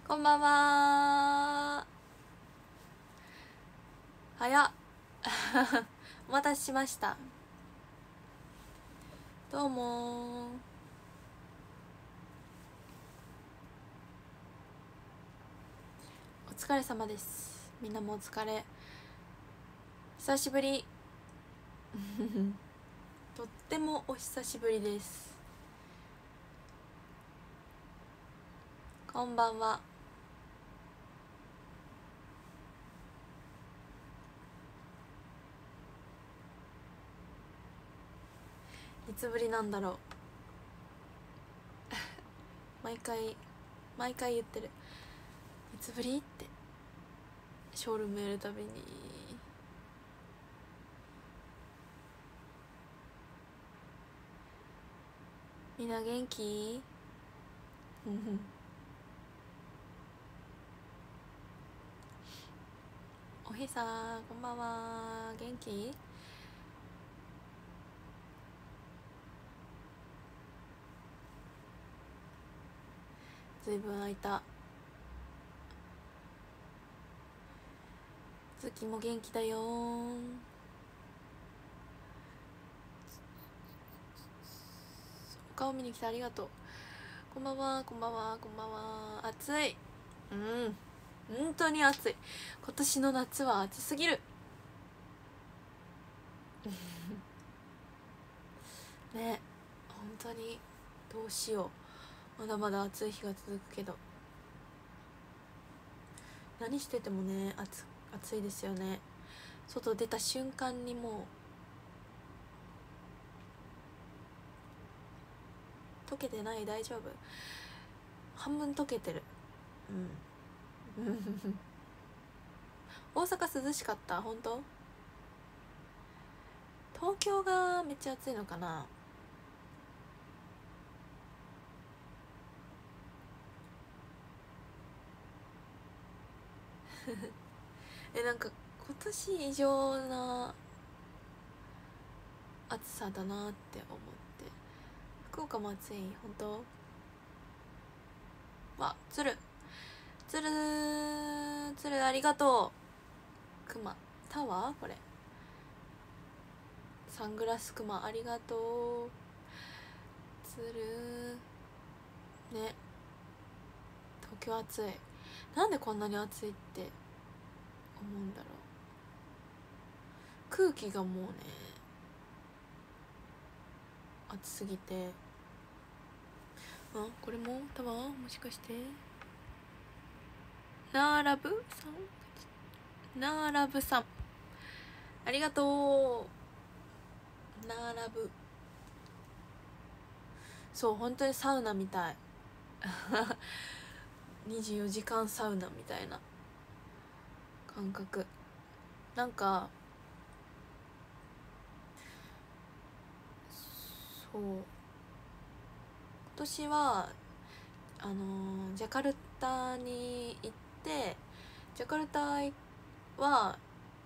こんばんは。早っお待たせしました。どうもお疲れ様です。みんなもお疲れ。久しぶりとってもお久しぶりです。こんばんは。いつぶりなんだろう毎回言ってる。いつぶりってショールームやるたびに。みんな元気おひさこんばんは。元気？ずいぶん空いた。月も元気だよお顔見に来てありがとう。こんばんはこんばんはこんばんは。暑い。本当に暑い。今年の夏は暑すぎるね。本当にどうしよう。まだまだ暑い日が続くけど、何しててもね暑いですよね。外出た瞬間にもう溶けてない？大丈夫？半分溶けてる。大阪涼しかった？本当？東京がめっちゃ暑いのかな。なんか今年異常な暑さだなって思って。福岡も暑い？本当？わ、つるありがとう。クマタワー？これサングラスクマありがとう。つるね。東京暑い。なんでこんなに暑いって思うんだろう。空気がもうね暑すぎて。これもタワー？もしかしてナーラブさんありがとう。ナーラブ。そう、本当にサウナみたい24時間サウナみたいな感覚。なんかそう、今年はジャカルタに行って、ジャカルタは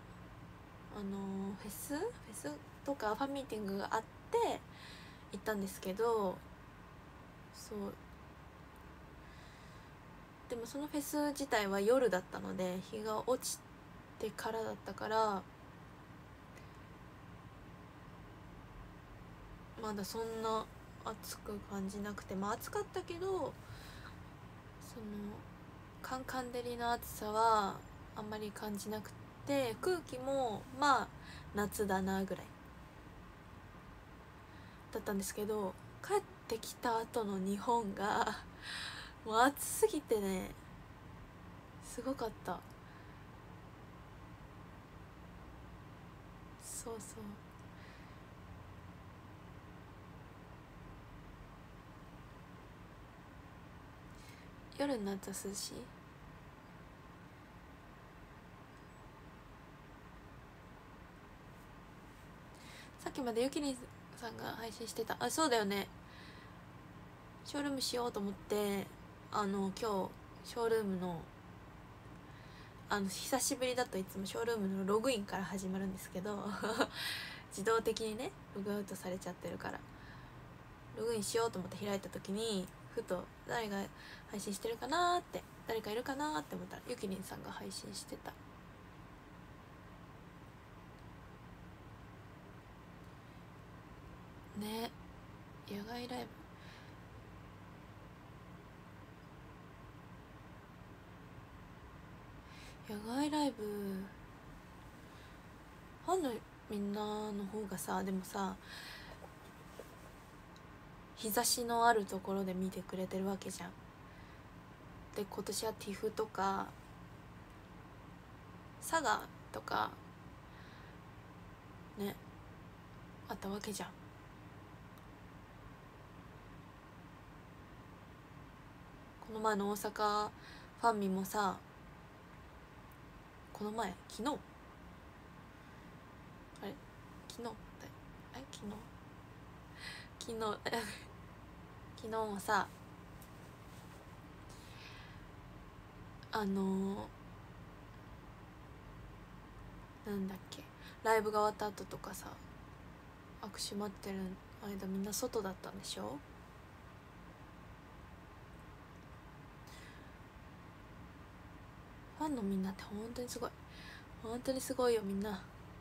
フェスとかファンミーティングがあって行ったんですけど、そうでもそのフェス自体は夜だったので、日が落ちてからだったからまだそんな暑く感じなくて、まあ暑かったけど、そのカンカン照りの暑さはあんまり感じなくて、空気もまあ夏だなぐらいだったんですけど、帰ってきた後の日本がもう暑すぎてね、すごかった。そうそう。夜になったら涼しい。さっきまでゆきりんさんが配信してた。そうだよね。ショールームしようと思って、今日ショールームの久しぶりだといつもショールームのログインから始まるんですけど自動的にねログアウトされちゃってるから、ログインしようと思って開いた時にふと誰が配信してるかなーって、誰かいるかなーって思ったらゆきりんさんが配信してた。ね、野外ライブ、野外ライブファンのみんなの方がさ、でもさ日差しのあるところで見てくれてるわけじゃん。で今年は TIFF とか佐賀とかねあったわけじゃん。この前の大阪ファンミもさ、この前昨日あれ昨日あれ昨日昨日もさなんだっけ、ライブが終わった後とかさ握手待ってる間みんな外だったんでしょ。ファンのみんなって本当にすごい、本当にすごいよみんな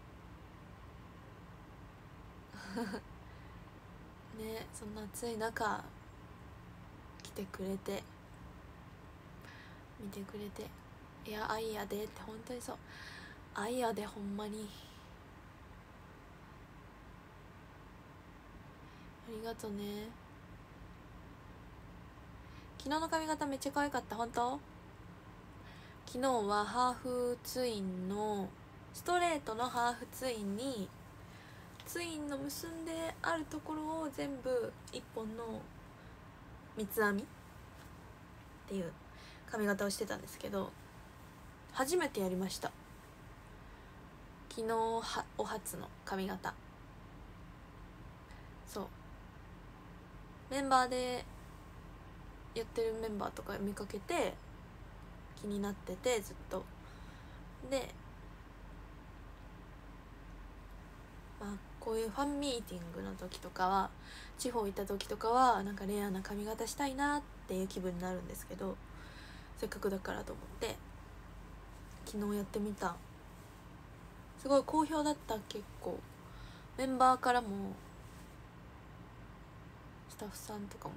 ね、そんな暑い中来てくれて見てくれて、いや愛やでって本当にそう、愛やでほんまにありがとね。昨日の髪型めっちゃ可愛かった。本当？昨日はハーフツインのストレートのハーフツインにツインの結んであるところを全部一本の三つ編みっていう髪型をしてたんですけど、初めてやりました。昨日はお初の髪型。そうメンバーでやってるメンバーとか見かけて気になっててずっと。でまあこういうファンミーティングの時とかは、地方行った時とかはなんかレアな髪型したいなっていう気分になるんですけど、せっかくだからと思って昨日やってみた。すごい好評だった。結構メンバーからもスタッフさんとかも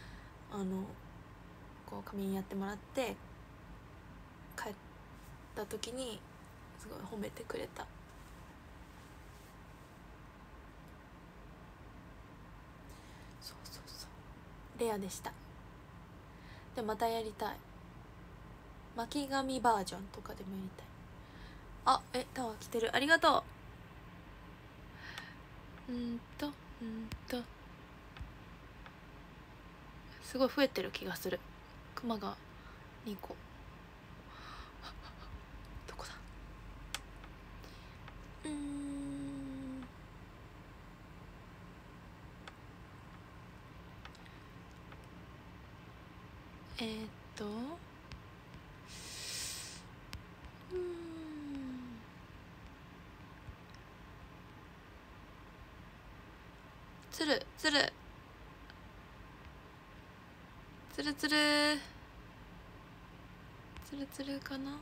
こう髪やってもらって帰った時にすごい褒めてくれた。そうそうそう、レアでした。でまたやりたい。巻き髪バージョンとかでもやりたい。あ、タワー来てる、ありがとう。すごい増えてる気がする。クマが2個。どこだ。えー、っとつるつるつるつるつるつるかな。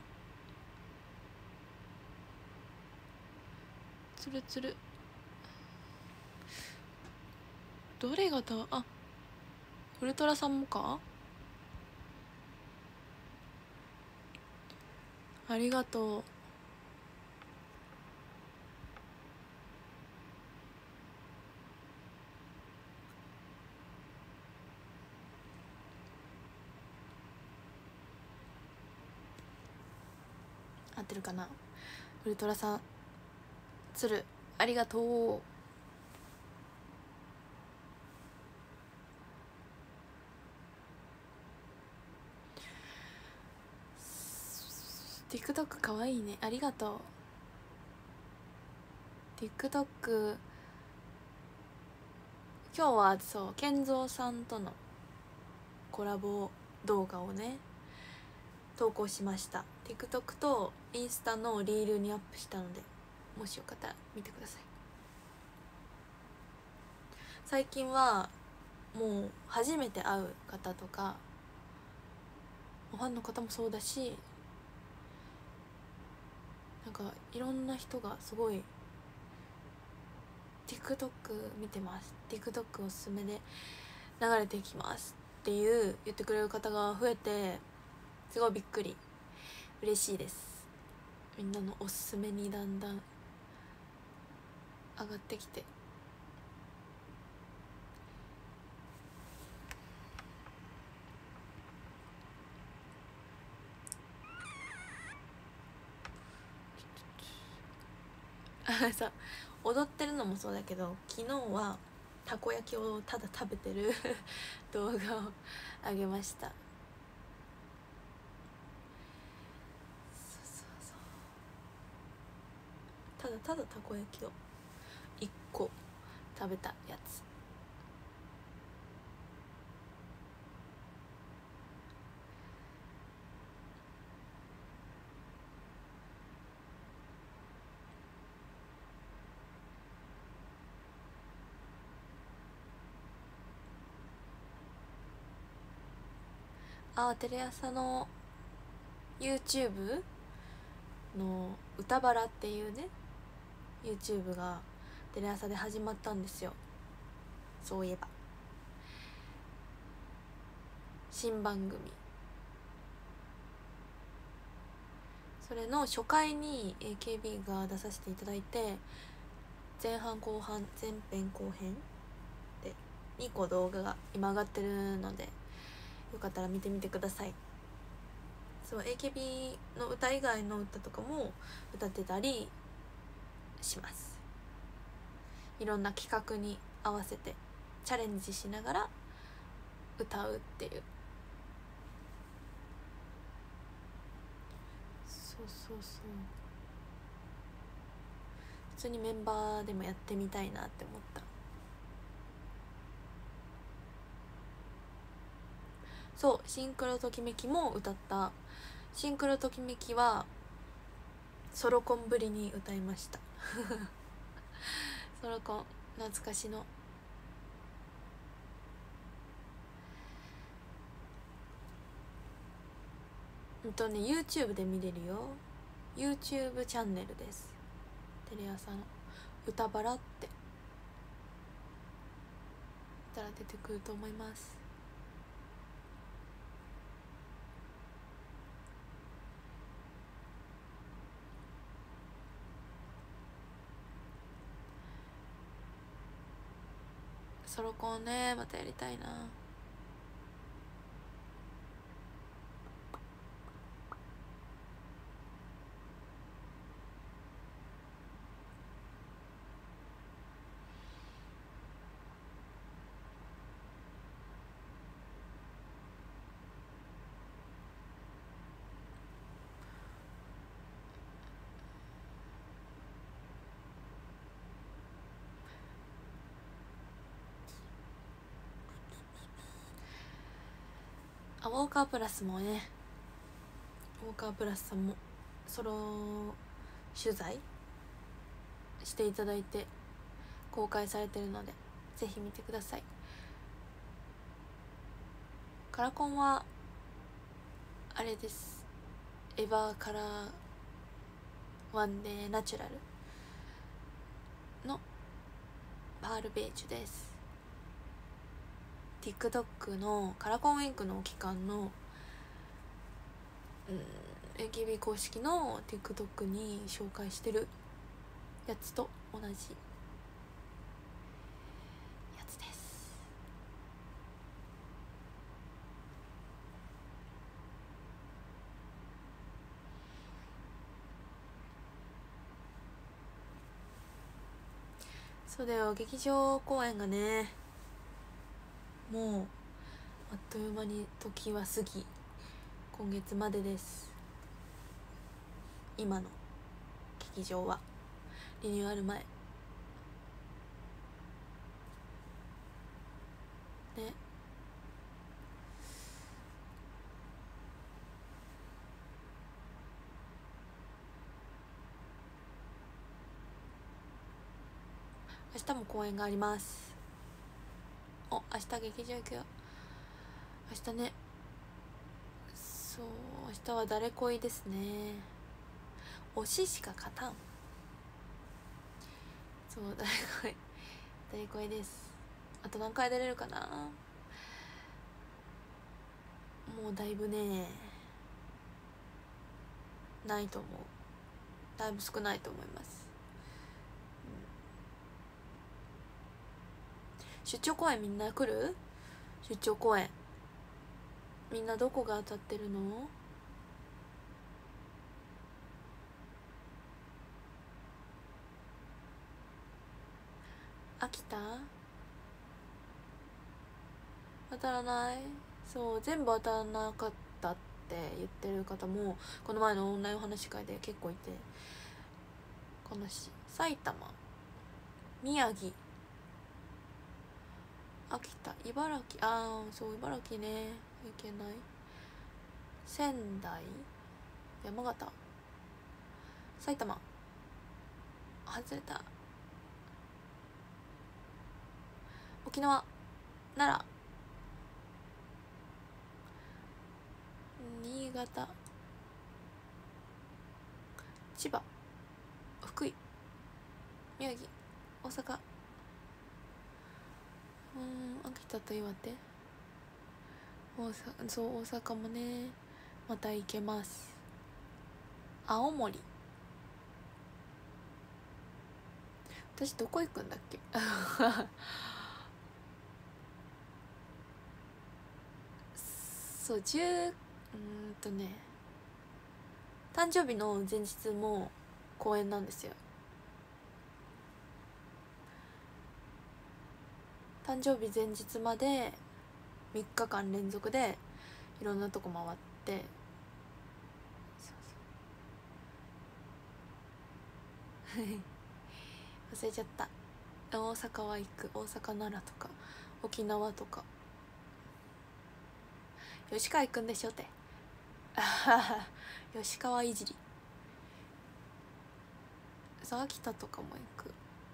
つるつる、どれがあ、ウルトラさんもか。ありがとう。合ってるかな。ウルトラさん、つるありがとう。TikTok かわいいね、ありがとう。TikTok 今日はそう健三さんとのコラボ動画をね投稿しました。 TikTok とインスタのリールにアップしたので、もしよかったら見てください。最近はもう初めて会う方とかファンの方もそうだし、なんかいろんな人がすごい TikTok 見てます、 TikTok おすすめで流れてきますって言ってくれる方が増えて、すごいびっくり嬉しいです。みんなのおすすめにだんだん上がってきて、さ踊ってるのもそうだけど、昨日はたこ焼きをただ食べてる動画をあげました。ただただたこ焼きを1個食べたやつ。テレ朝の YouTube の歌バラっていうね YouTube がテレ朝で始まったんですよ。そういえば新番組、それの初回に AKB が出させていただいて、前半後半前編後編で2個動画が今上がってるので、よかったら見てみてください。そう AKB の歌以外の歌とかも歌ってたりします。いろんな企画に合わせてチャレンジしながら歌うっていう、そうそうそう、普通にメンバーでもやってみたいなって思った。そう、シンクロときめきも歌った。シンクロときめきはソロコンぶりに歌いましたソロコン懐かしの。YouTube で見れるよ。 YouTube チャンネルです。テレ朝の歌バラって言ったら出てくると思います。ソロコンね、またやりたいな。ウォーカープラスもね、ウォーカープラスさんもソロ取材していただいて公開されてるので、ぜひ見てください。カラコンはあれです、エヴァカラーワンデーナチュラルのパールベージュです。 TikTok のカラコンウィークの期間のAKB 公式の TikTok に紹介してるやつと同じやつです。そうだよ、劇場公演がね、もうあっという間に時は過ぎ、今月までです。今の劇場はリニューアル前ね。明日も公演があります。 お、明日劇場行くよ。明日ね、そう明日は誰恋ですね。推ししか勝たん。そう誰恋です。あと何回出れるかな。もうだいぶねないと思う。だいぶ少ないと思います、出張公演みんな来る？出張公演みんなどこが当たってるの？飽きた？当たらない？そう全部当たらなかったって言ってる方もこの前のオンラインお話し会で結構いて、悲しい。埼玉、宮城、秋田、茨城、そう茨城ね行けない。仙台、山形、埼玉外れた。沖縄、奈良、新潟、千葉、福井、宮城、大阪、秋田と岩手、そう大阪もねまた行けます。青森、私どこ行くんだっけそう誕生日の前日も公演なんですよ。誕生日前日まで3日間連続でいろんなとこ回って、忘れちゃった。大阪は行く。大阪、奈良とか沖縄とか。吉川行くんでしょって吉川いじり。そう秋田とかも行く。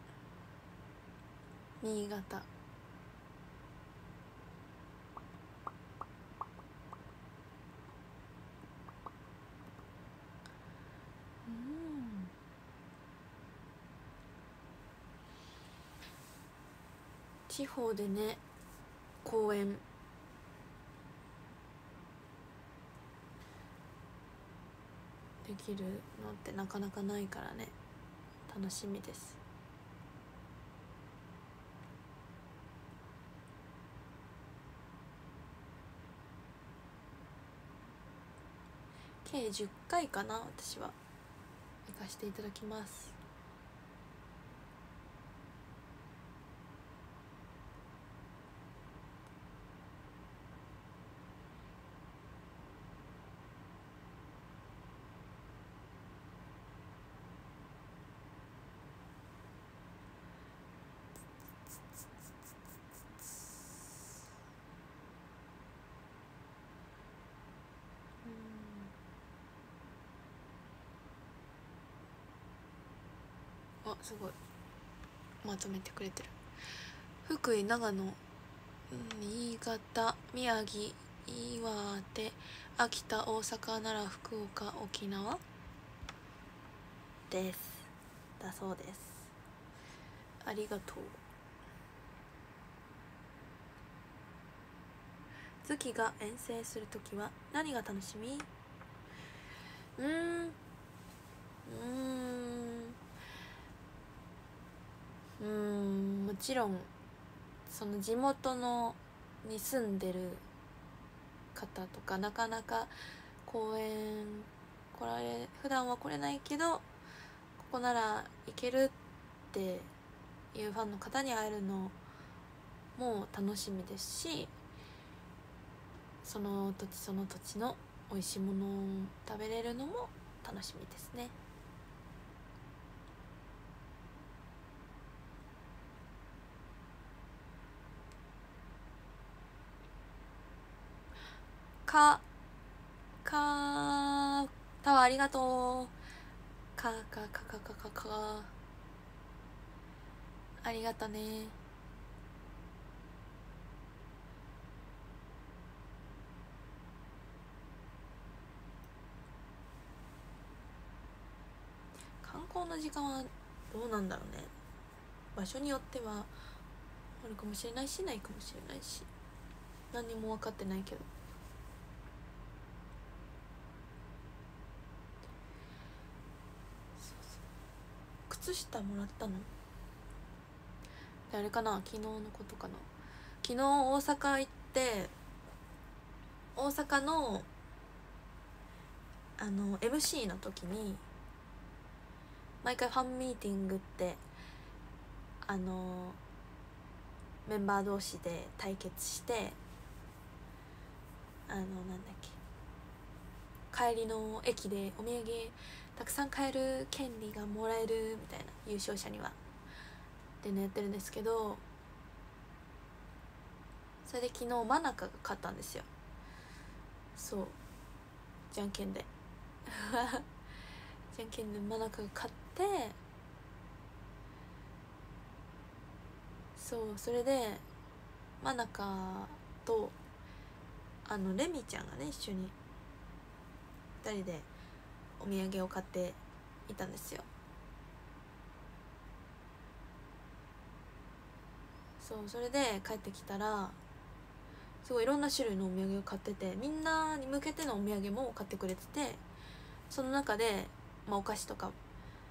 新潟、地方でね公演できるのってなかなかないからね、楽しみです。計10回かな、私は行かせていただきます。あ、すごいまとめてくれてる。福井、長野、新潟、宮城、岩手、秋田、大阪、奈良、福岡、沖縄ですだそうです。ありがとう。月が遠征するときは何が楽しみ？もちろんその地元のに住んでる方とか、なかなか公園普段は来れないけどここなら行けるっていうファンの方に会えるのも楽しみですし、その土地その土地の美味しいものを食べれるのも楽しみですね。タワーありがとう。ありがとね。 校の時間はどうなんだろうね。場所によってはあるかもしれないしないかもしれないし、何にも分かってないけど。そうそう、靴下もらったのであれかな、昨日のことかな。昨日大阪行って、大阪のMC の時に毎回ファンミーティングってメンバー同士で対決して、なんだっけ、帰りの駅でお土産たくさん買える権利がもらえるみたいな、優勝者にはってねやってるんですけど、それで昨日マナカが勝ったんですよ。そう、じゃんけんでじゃんけんでマナカが勝って、そう、それでマナカとレミちゃんがね一緒に2人でお土産を買っていたんですよ。そう、それで帰ってきたらすごいいろんな種類のお土産を買ってて、みんなに向けてのお土産も買ってくれてて、その中で、お菓子とか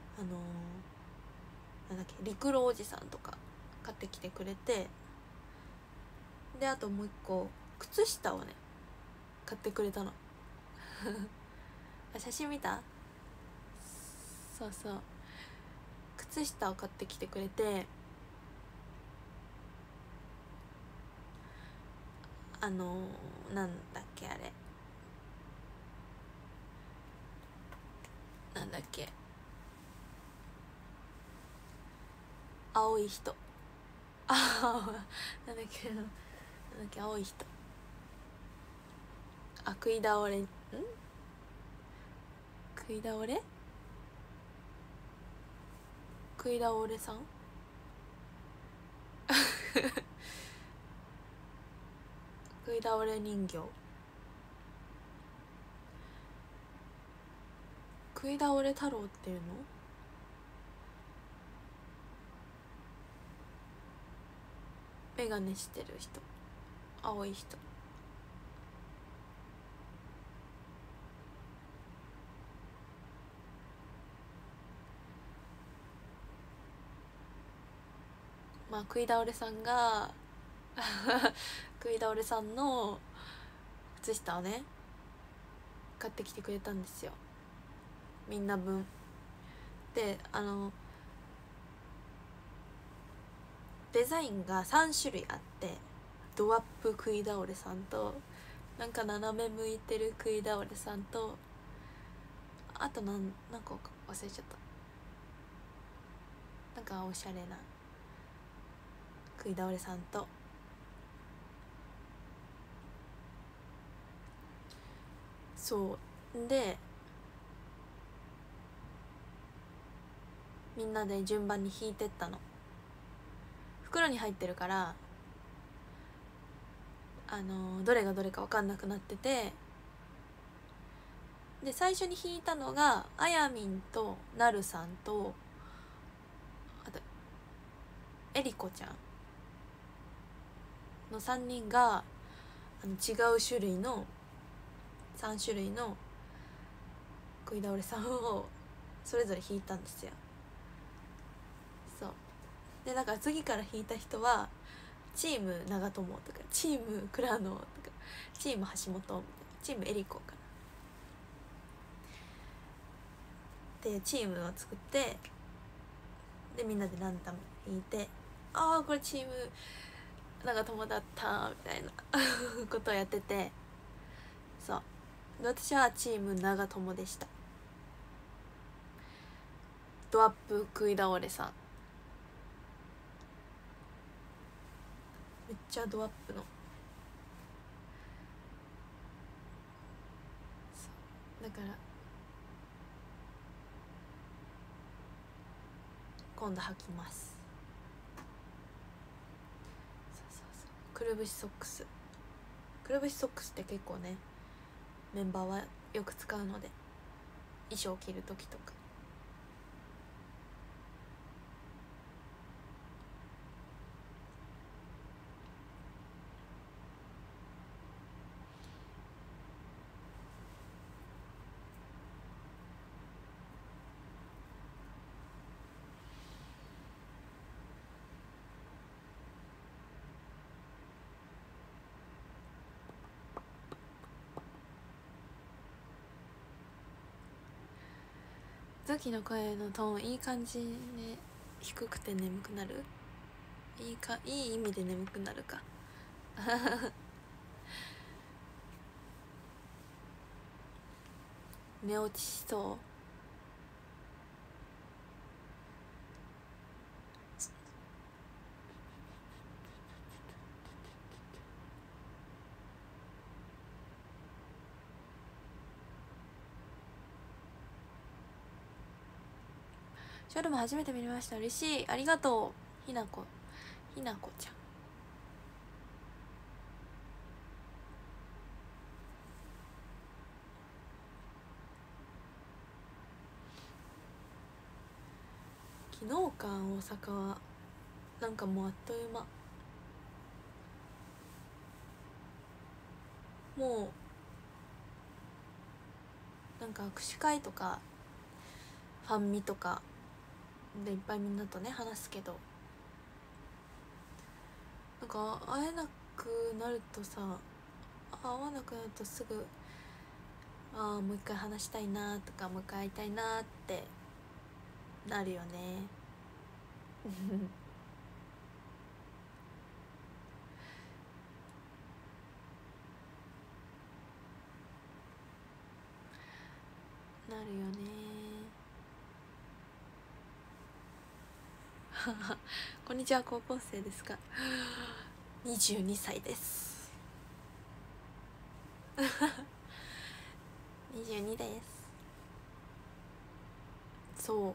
なんだっけ、陸路おじさんとか買ってきてくれて、であともう一個靴下をね買ってくれたの写真見た？そうそう、靴下を買ってきてくれて、なんだっけ、あれなんだっけ、青い人なんだっけ青い人、食い倒れ食い倒れさん食い倒れ人形、食い倒れ太郎っていうの？メガネしてる人、青い人、食い倒れさんが食い倒れさんの靴下をね買ってきてくれたんですよ、みんな分で。デザインが3種類あって、ドアップ食い倒れさんと、なんか斜め向いてる食い倒れさんと、あとなんか忘れちゃった、なんかおしゃれな食い倒れさんと、そうでみんなで順番に引いてったの。袋に入ってるからどれがどれか分かんなくなってて、で最初に引いたのがあやみんとなるさんと、あとえりこちゃんの3人が違う種類の3種類の食い倒れさんをそれぞれ引いたんですよ。そうで、だから次から引いた人はチーム長友とかチーム倉野とかチーム橋本みたいな、チームえりこかなでチームを作って、でみんなでランダム引いて、ああこれチーム長友だったみたいなことをやってて、そうで私はチーム長友でした。ドアップ食い倒れさん、めっちゃドアップの、だから今度履きます。くるぶしソックス、くるぶしソックスって結構ねメンバーはよく使うので、衣装着る時とかゾキの声のトーンいい感じで低くて眠くなる。いい意味で眠くなるか寝落ちしそう。ショルも初めて見ました。嬉しい、ありがとう。ひなこちゃん。昨日か大阪はなんかもうあっという間。もうなんか握手会とかファンミとかでいっぱいみんなとね話すけど、なんか会えなくなるとさ、会わなくなるとすぐもう一回話したいなとかもう一回会いたいなってなるよねなるよねこんにちは、高校生ですか22歳です22です。そう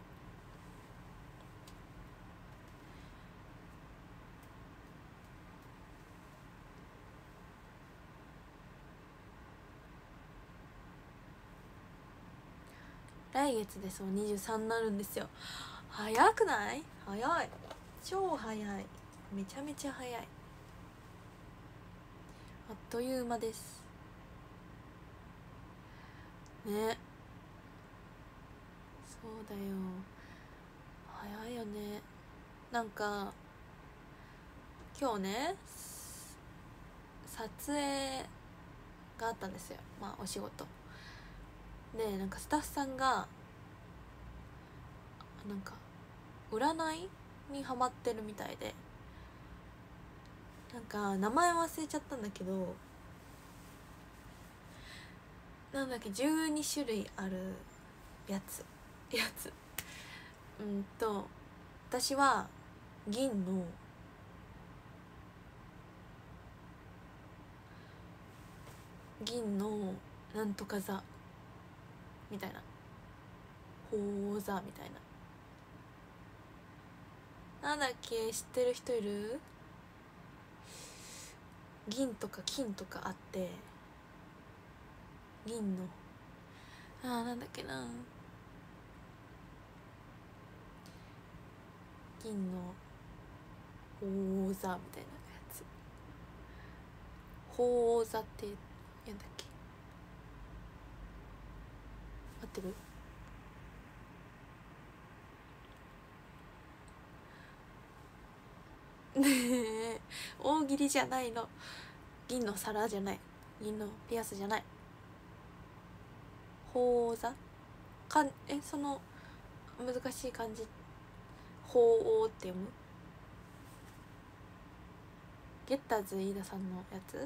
来月でそう23になるんですよ。早くない？早い、超早い、めちゃめちゃ早い、あっという間ですね。そうだよ、早いよね。なんか今日ね撮影があったんですよ、まあお仕事で。なんかスタッフさんがなんか占いにハマってるみたいで、なんか名前忘れちゃったんだけど、なんだっけ、12種類あるやつ私は銀のなんとか座みたいな、鳳座みたいな、なんだっけ、知ってる人いる？銀とか金とかあって、銀のなんだっけな、銀の鳳座みたいなやつ、鳳座って言うんだっけ、合ってる？ねえ、大喜利じゃないの。銀の皿じゃない、銀のピアスじゃない、鳳座か。その難しい漢字、鳳凰って読む？ゲッターズ飯田さんのやつ。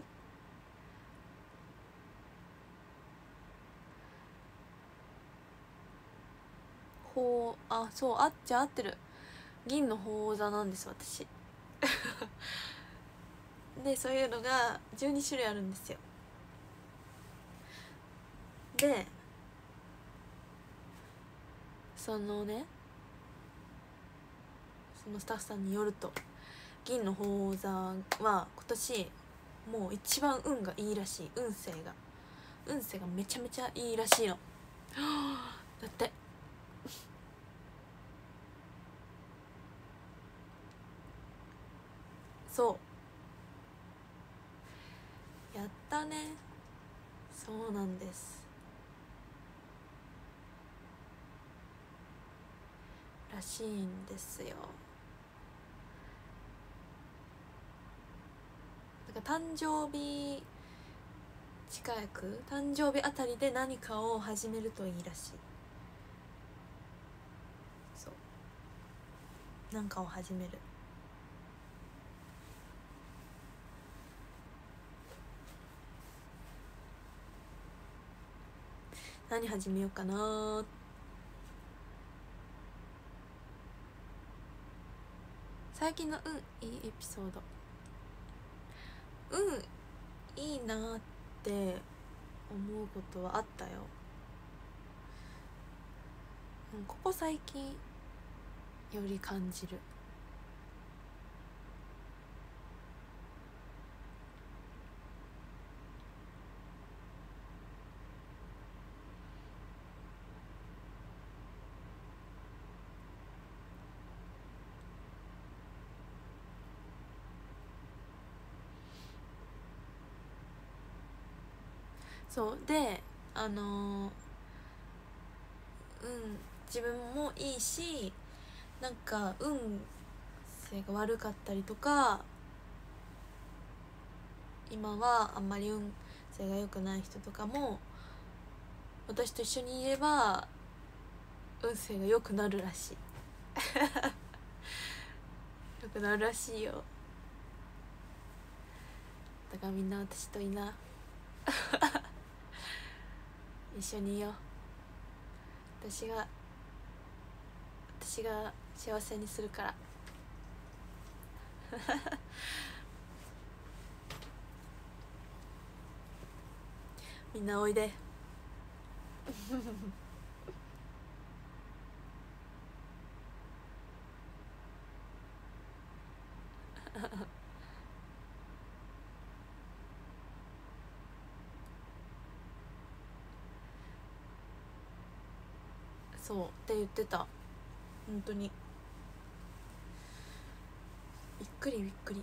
そう、じゃあ合ってる。銀の鳳凰座なんです私でそういうのが12種類あるんですよ。でそのスタッフさんによると、銀の鳳凰座は今年もう一番運がいいらしい。運勢がめちゃめちゃいいらしいのだって。そうやったね。そうなんです、らしいんですよ。だから誕生日あたりで何かを始めるといいらしい。 なんかを始める。何始めようかな。最近のいいエピソード、いいなって思うことはあったよ。ここ最近より感じる。そうで自分もいいし、なんか運勢が悪かったりとか、今はあんまり運勢が良くない人とかも私と一緒にいれば運勢が良くなるらしい良くなるらしいよ。だからみんな私といな一緒にいよう。私が幸せにするからみんなおいでそうって言ってた。本当にびっくりびっくり。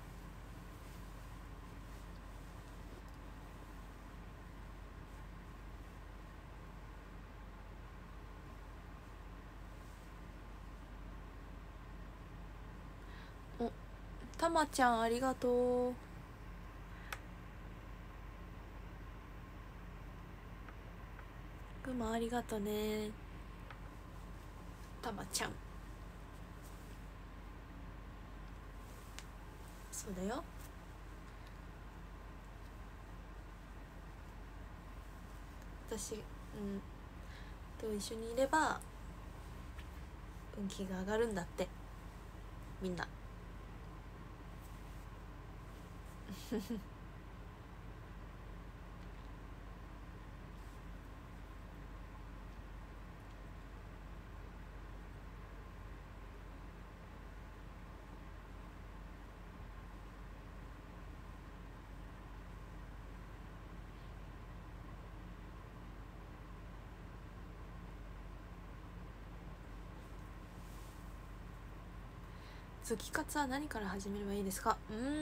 お、たまちゃんありがとう。くまありがとね、たまちゃん。そうだよ。私と一緒にいれば運気が上がるんだって、みんな月活は何から始めればいいですか？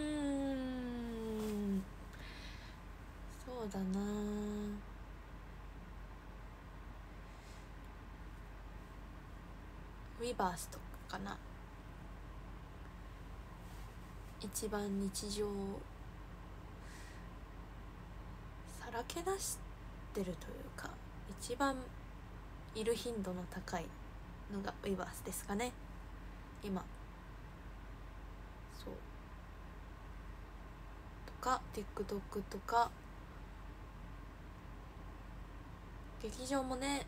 そうだな、ウィバースとかかな。一番日常をさらけ出してるというか、一番いる頻度の高いのがウィバースですかね今。そうとか TikTok とか劇場もね、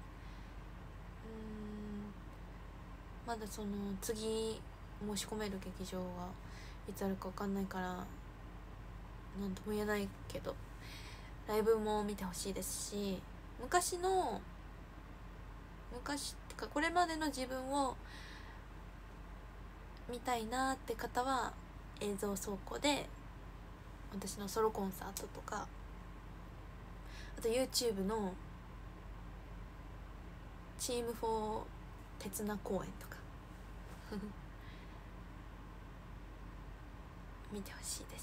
まだその次申し込める劇場がいつあるか分かんないから何とも言えないけど、ライブも見てほしいですし、昔ってかこれまでの自分を見たいなって方は映像倉庫で私のソロコンサートとか、あと YouTube のチーム4鉄名公演とか見てほしいです。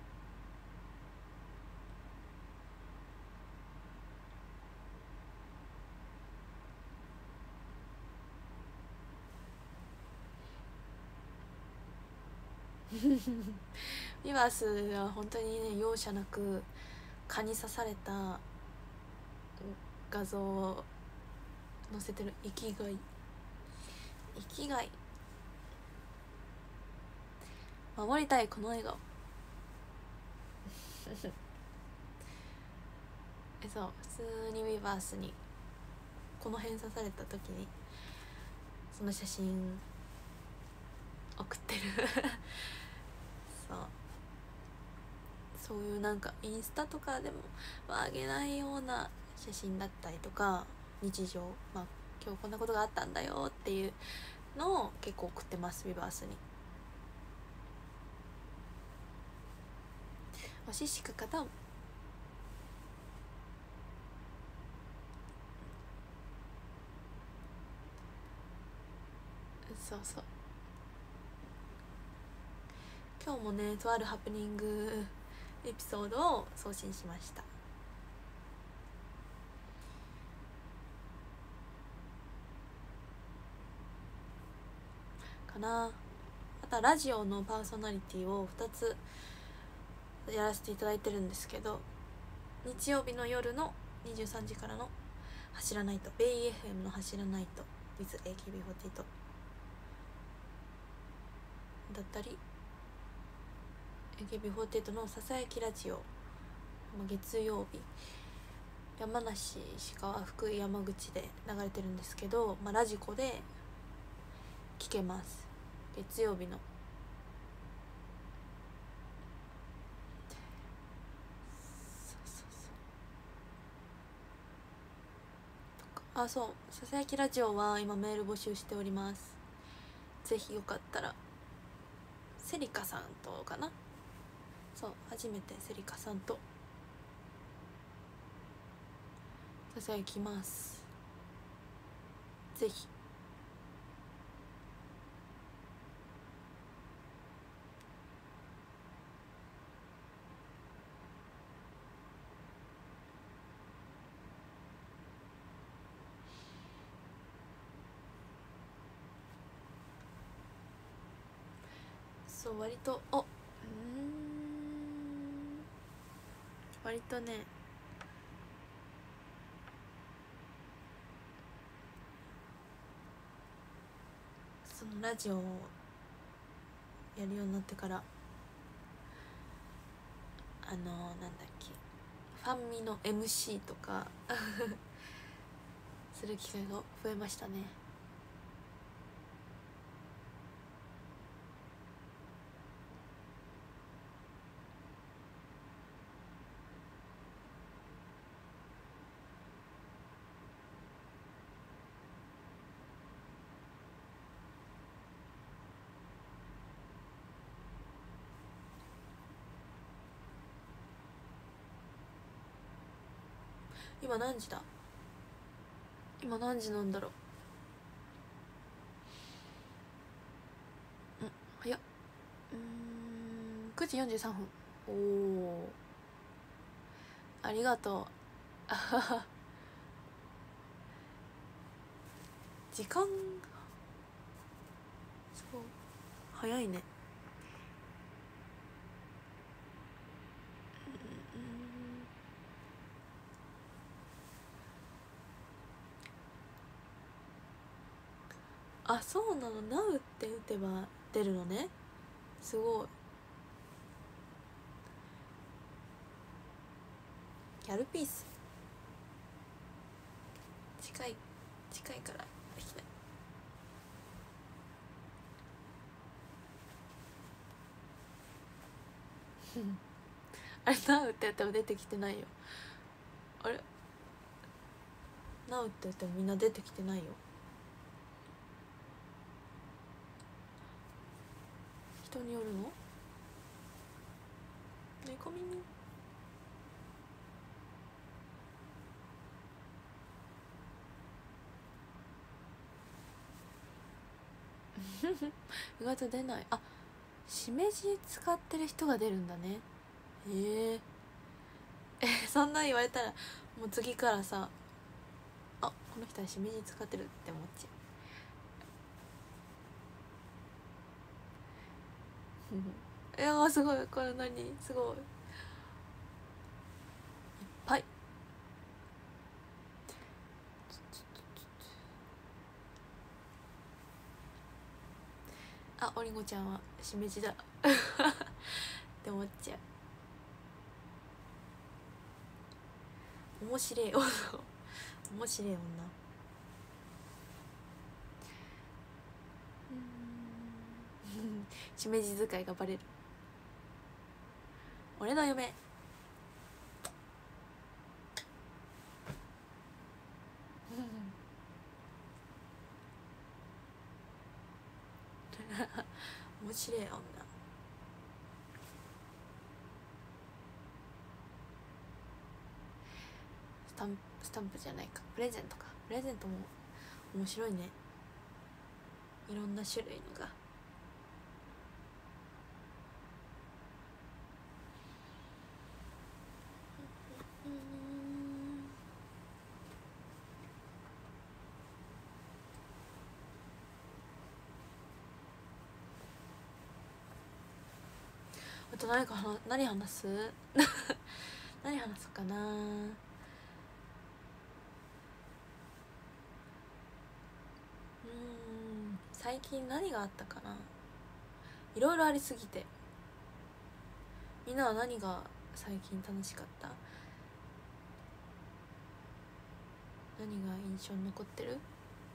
ビバースは本当にね、容赦なく蚊に刺された画像を載せてる。生きがい守りたいこの笑顔そう普通にウィバースにこの辺刺された時にその写真送ってるそういうなんかインスタとかでもあげないような写真だったりとか日常、今日こんなことがあったんだよっていうのを結構送ってます。ウィバースに星しか方をそう今日もねとあるハプニングエピソードを送信しましたかな。あとはラジオのパーソナリティを2つやらせていただいてるんですけど、日曜日の夜の23時からの走らないとベイ FM の走らないと with AKB48 だったり AKB48 のささやきラジオ、月曜日山梨、石川、福井、山口で流れてるんですけど、ラジコで聞けます。月曜日のそうささやきラジオは今メール募集しております。ぜひよかったらセリカさんとかな、そう初めてセリカさんとささやきます。ぜひそう割と割とねそのラジオをやるようになってからなんだっけファンミの MC とかする機会が増えましたね。今何時だ？今何時なんだろう。早っ。9時43分。おお、ありがとう。あはは。時間そう早いね。そうなの。 Now って打てば出るのね。すごい。ギャルピース近いからできない。あれ Now ってやっても出てきてないよ。あれ Now ってやってもみんな出てきてないよ。人によるの？猫耳意外と出ない。しめじ使ってる人が出るんだね。そんな言われたらもう次からさ、この人はしめじ使ってるって思っちゃう。いやすごい。これ何すごいいっぱい。 あ、おりんごちゃんはしめじだって思っちゃう。面白い女面白い女。しめじ使いがバレる。俺の嫁面白い女。スタンプじゃないか、プレゼントか。プレゼントも面白いね、いろんな種類のが。あと何話す何話すかな。最近何があったかな。いろいろありすぎて。みんなは何が最近楽しかった？何が印象に残ってる？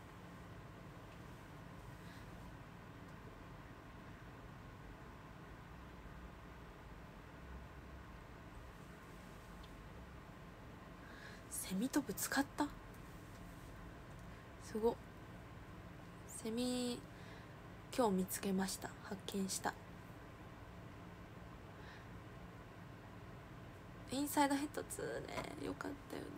セミとぶつかった？すごっ。セミ今日見つけました。発見した。インサイドヘッド2ね、よかったよ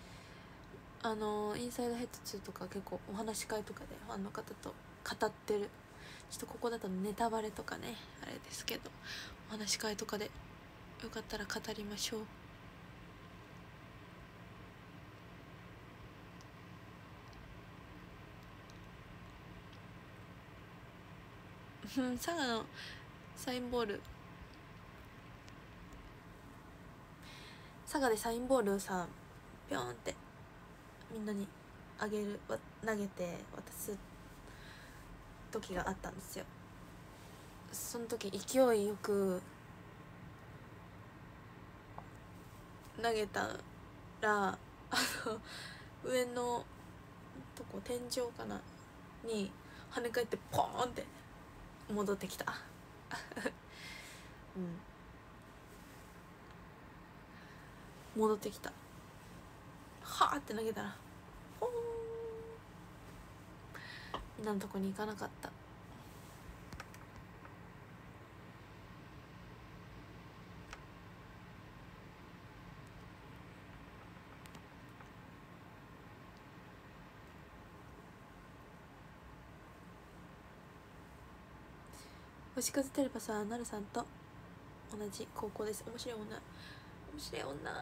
ね。インサイドヘッド2とか結構お話し会とかでファンの方と語ってる。ちょっとここだとネタバレとかねあれですけど、お話し会とかでよかったら語りましょう。佐賀のサインボール、佐賀でサインボールをさピョンってみんなに投げて渡す時があったんですよ。その時勢いよく投げたら上のとこ天井かなに跳ね返ってポーンって戻ってきた戻ってきた。はーって投げたらポーン、みんなのとこに行かなかった。星屑テレパさん、なるさんと同じ高校です。面白い女、面白い女。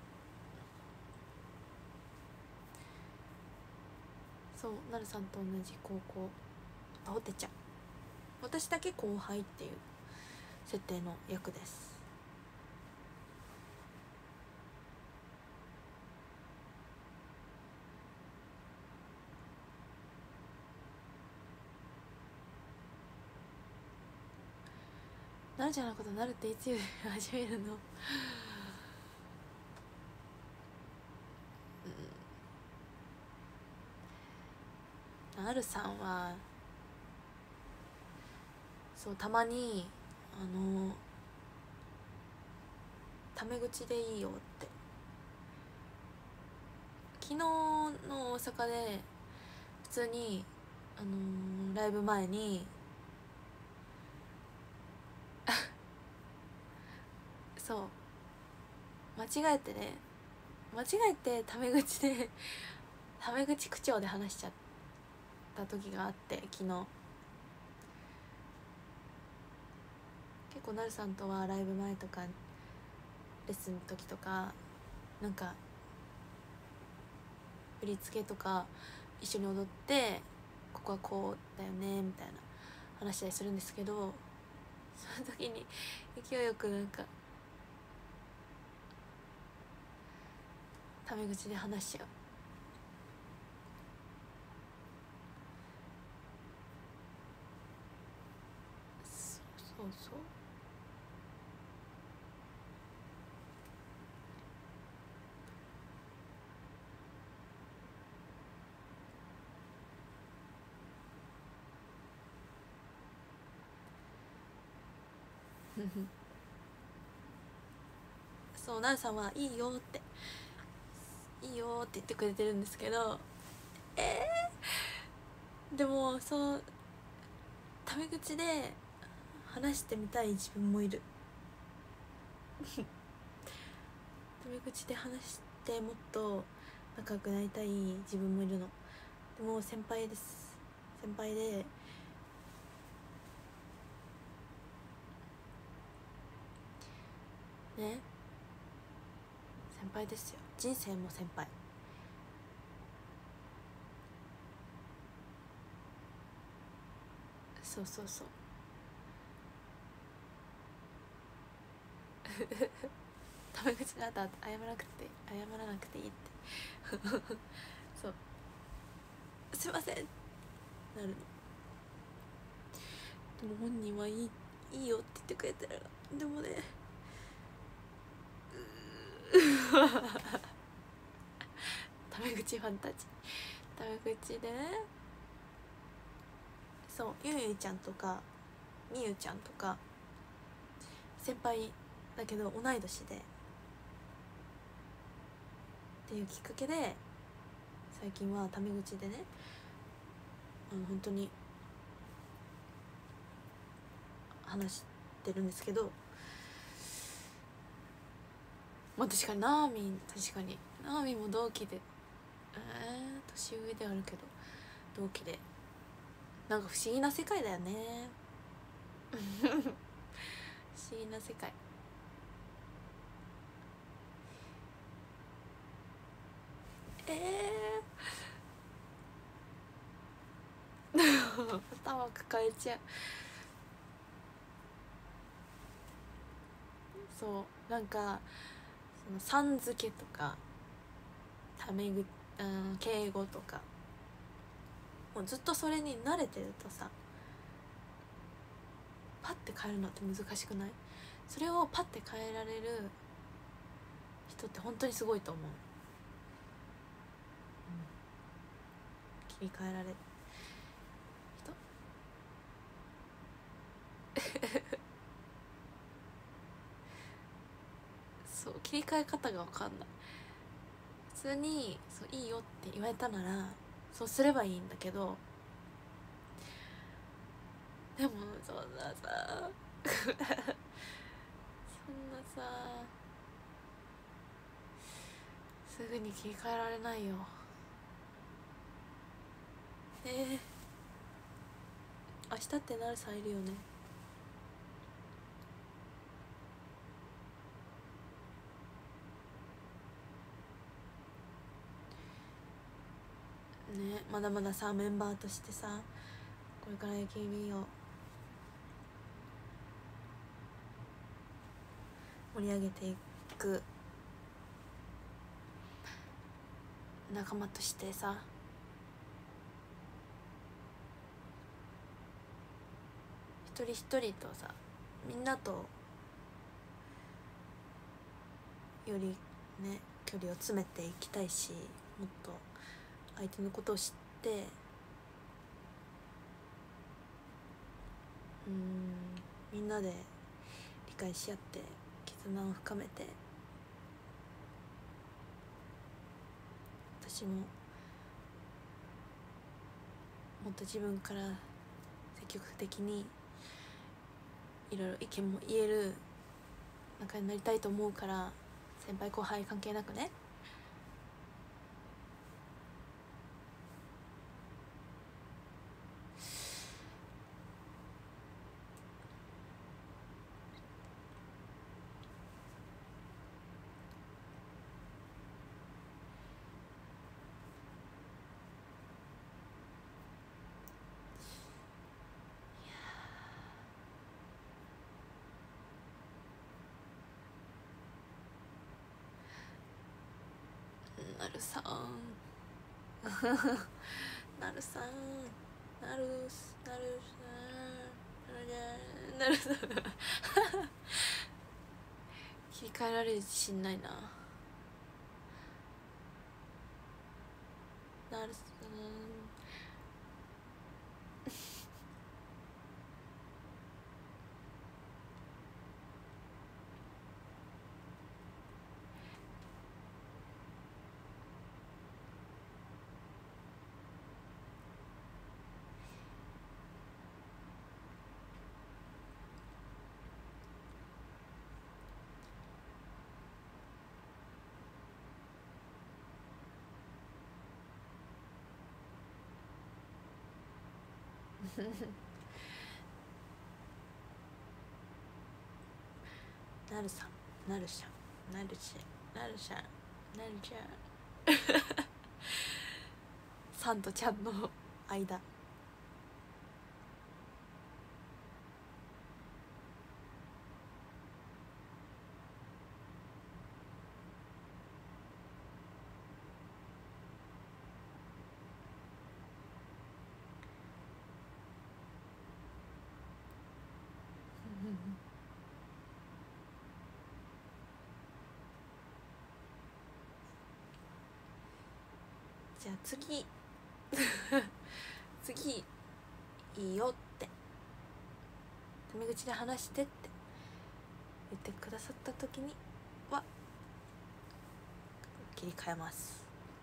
そう、なるさんと同じ高校。あおてちゃん、私だけ後輩っていう設定の役です。なるちゃんのことなるっていつ始めるのなるさんはそう、たまにタメ口でいいよって。昨日の大阪で普通にライブ前にそう間違えてタメ口でタメ口口調で話しちゃった時があって、昨日結構なるさんとはライブ前とかレッスンの時とかなんか振り付けとか一緒に踊ってここはこうだよねみたいな話したりするんですけど、その時に勢いよくなんかタメ口で話しちゃう。 そうそうそうなるさんはいいよっていいよって言ってくれてるんですけど、でもそうタメ口で話してみたい自分もいるタメ口で話してもっと仲良くなりたい自分もいるの。でも先輩です。先輩でね、先輩ですよ。人生も先輩。そうそうそうタメ口だったら謝らなくていいってそうすいませんなるの。でも本人はいいよって言ってくれてる。でもねタメ口ファンタジータメ口でね、そうゆいちゃんとかみゆちゃんとか先輩だけど同い年でっていうきっかけで最近はタメ口でね本当に話してるんですけど、まあ確かにナーミンも同期で年上であるけど同期でなんか不思議な世界だよね不思議な世界。頭抱えちゃう。そうなんかそのさん付けとかタメ口、敬語とかもうずっとそれに慣れてるとさパッて変えるのって難しくない？それをパッて変えられる人って本当にすごいと思う、切り替えられる人そう切り替え方が分かんない。普通にそういいよって言われたならそうすればいいんだけど、でもそんなさそんなさすぐに切り替えられないよ。明日ってなるさんいるよね。ね、まだまださメンバーとしてさこれから AKB を盛り上げていく仲間としてさ一人一人とさみんなとよりね距離を詰めていきたいし、もっと相手のことを知ってみんなで理解し合って絆を深めて、私ももっと自分から積極的にいろいろ意見も言える仲になりたいと思うから、先輩後輩関係なくね。なるさんなるさんなるさんなるなるさん切り替えられる自信ないな。なるさんなるさん、なるしゃん、なるしゃん、なるしゃん、なるちゃんさんとちゃんの間。じゃあ次次いいよってタメ口で話してって言ってくださった時には切り替えます。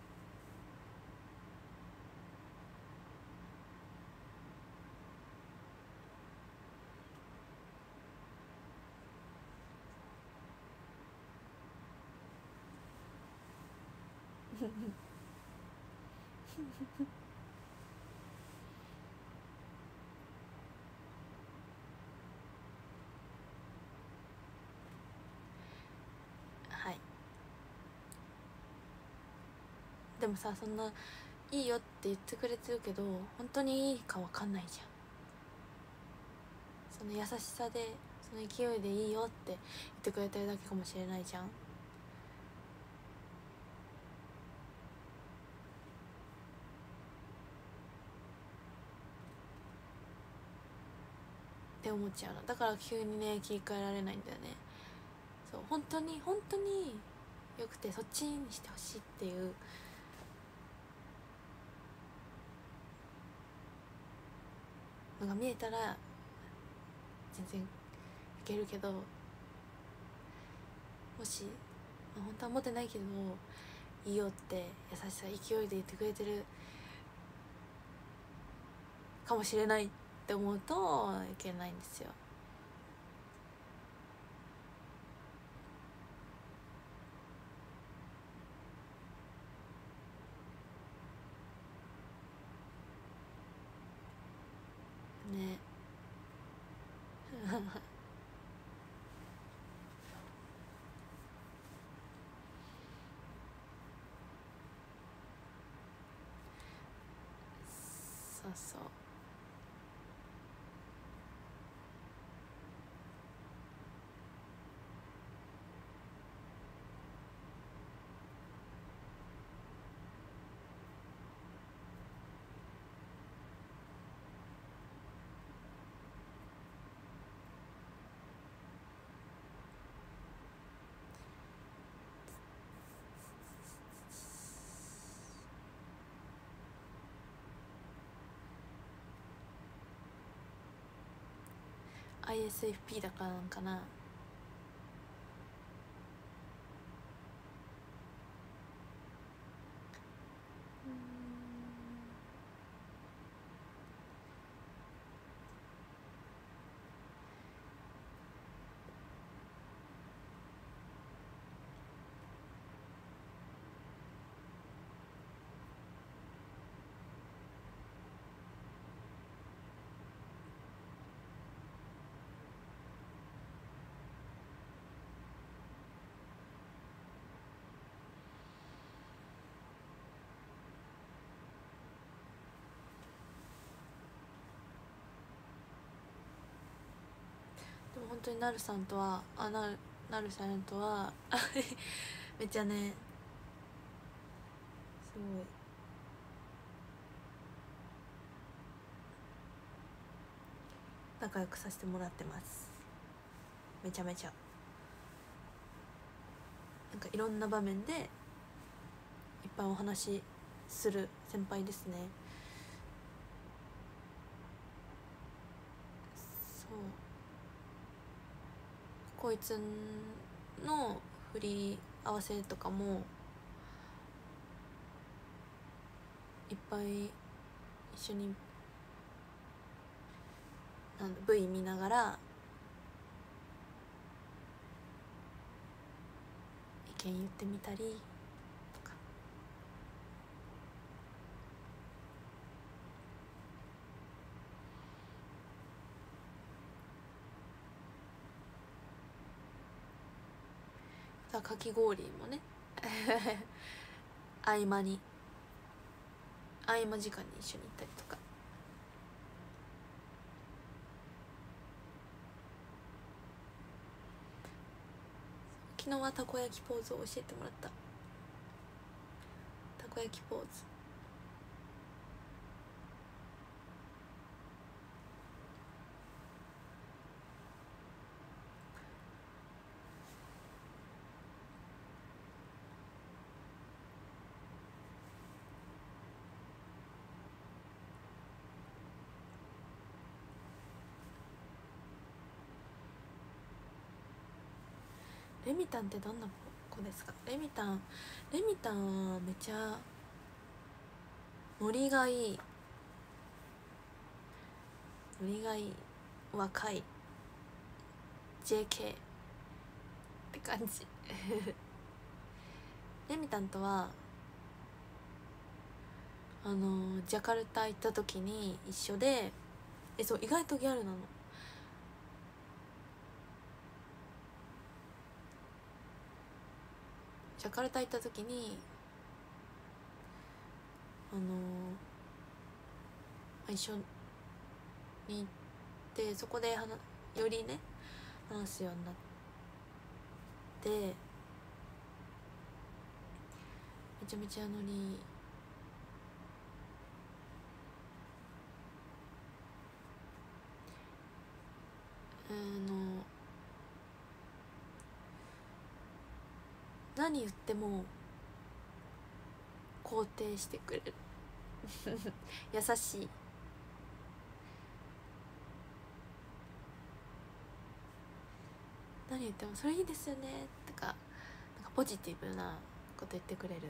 はい。でもさ、そんないいよって言ってくれてるけど本当にいいかわかんないじゃん。その優しさでその勢いでいいよって言ってくれてるだけかもしれないじゃん。って思っちゃうの。だから急にね切り替えられないんだよね。そう、本当に本当によくてそっちにしてほしいっていうのが見えたら全然いけるけど、もし、まあ、本当は持ってないけどいいよって優しさ勢いで言ってくれてるかもしれないって思うといけないんですよ。ねそうそう。ISFP だからなんかな。でも本当になるさんとはなるさんとはめっちゃねすごい仲良くさせてもらってます。めちゃめちゃなんかいろんな場面でいっぱいお話しする先輩ですね。そうこいつの振り合わせとかもいっぱい一緒にV 見ながら意見言ってみたりとか。さあかき氷もね合間時間に一緒に行ったりとか。昨日はたこ焼きポーズを教えてもらった。たこ焼きポーズレミタンってどんな子ですか？レミタンはめちゃノリがいい若い JK って感じレミタンとはジャカルタ行った時に一緒でそう意外とギャルなの。ジャカルタ行った時に一緒に行ってそこでよりね話すようになってめちゃめちゃノリ何言っても肯定してくれる優しい。何言ってもそれいいですよねとか、なんかポジティブなこと言ってくれる。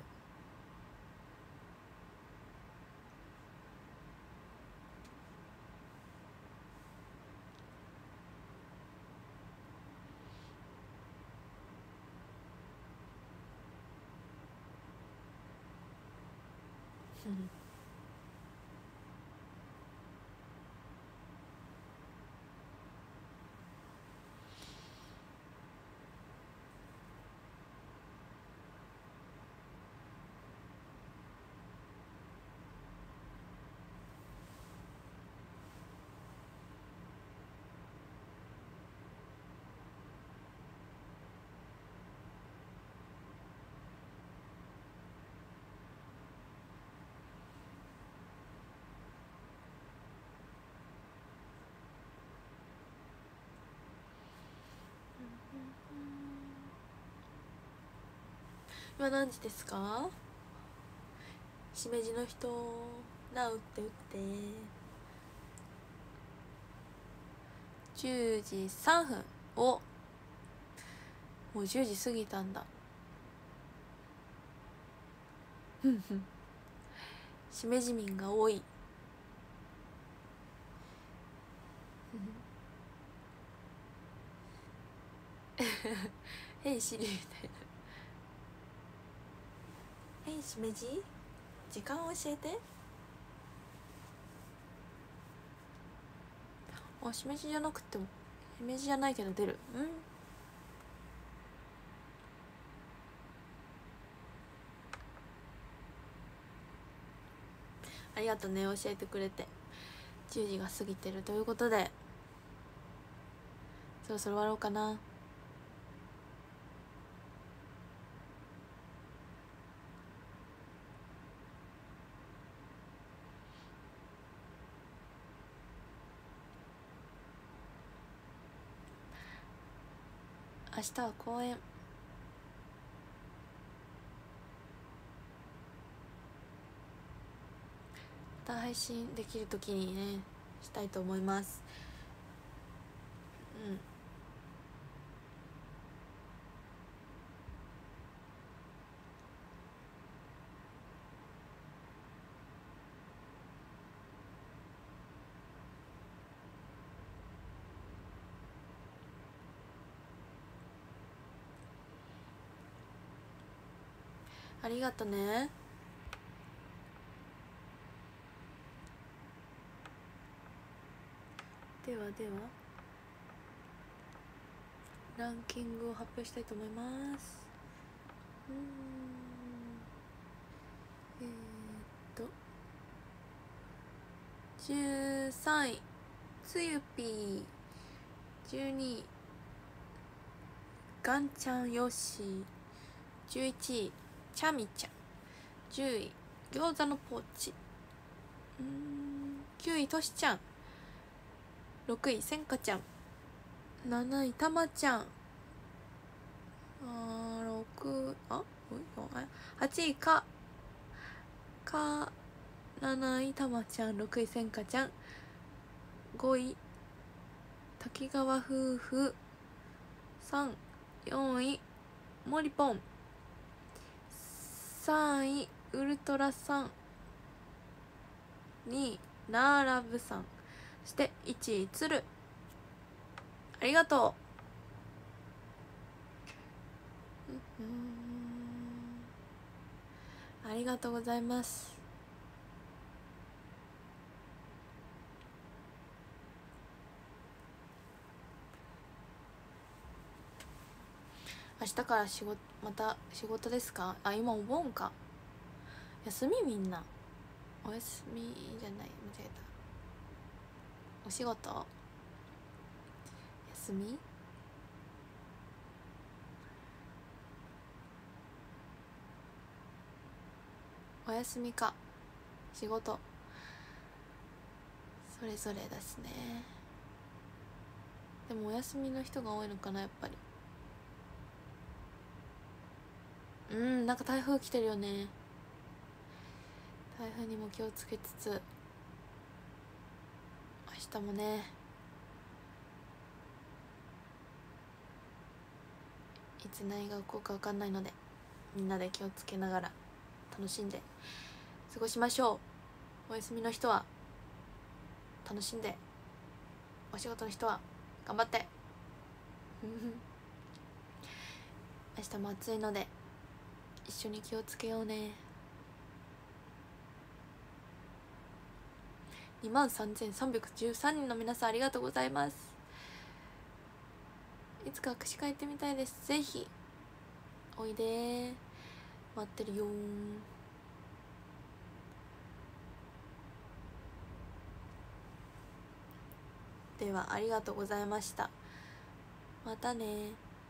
今何時ですか？しめじの人な、打って10時3分。もう10時過ぎたんだ。しめじ民が多いヘイシリみたいな。ヘイしめじ時間を教えて。しめじじゃなくてもしめじじゃないけど出る。ありがとうね、教えてくれて。10時が過ぎてるということでそろそろ終わろうかな。 明日は公演。また配信できる時にねしたいと思います。うん、ありがとね。ではではランキングを発表したいと思います。13位つゆぴー、12位ガンちゃんよし、11位ちゃみちゃん、10位餃子のポーチ、9位としちゃん、6位せんかちゃん、7位たまちゃん、8位7位たまちゃん、6位せんかちゃん、5位滝川夫婦、4位もりぽん、3位ウルトラさん、2位ナーラブさん、そして1位つる。ありがとう。ありがとうございます。明日からまた仕事ですか？あ、今お盆か。休み、みんなお休みじゃない、間違えた。お仕事休み？お休みか仕事、それぞれですね。でもお休みの人が多いのかな、やっぱり。なんか台風来てるよね。台風にも気をつけつつ、明日もねいつ何が起こるか分かんないので、みんなで気をつけながら楽しんで過ごしましょう。お休みの人は楽しんで、お仕事の人は頑張って明日も暑いので一緒に気をつけようね。23,313人の皆さんありがとうございます。いつか握手会行ってみたいです。ぜひおいで、待ってるよ。ではありがとうございました。またね。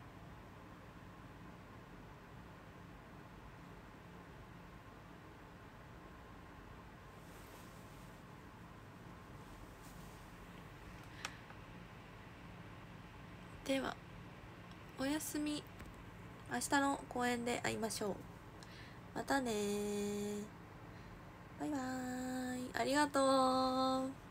ではおやすみ。明日の公園で会いましょう。またね。バイバーイ。ありがとう。